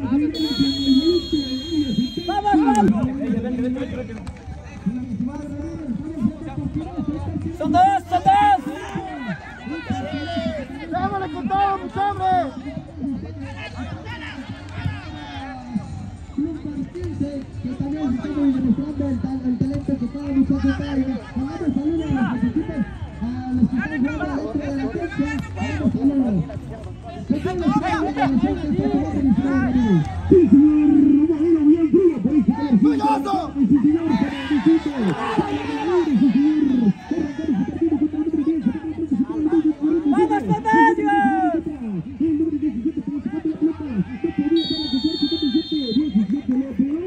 ¡Son dos! ¡Son dos! ¡Dámosle con todo, mis hombres! Que también estamos demostrando el talento que cada muchacho trae. Mandamos saludos a los equipos, a los que están jugando dentro de la cancha. Mandamos saludos. Que tengan la suerte de nosotros para poder felicitar. Sí, señor, Modelo bien frío, por este calorcito. Sí, señor, para el visito. ¡Vamos, Fabio! El número 17 para sacar la pelota. No podía para que sea 17 López.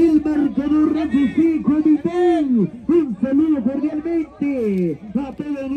Un saludo cordialmente a todo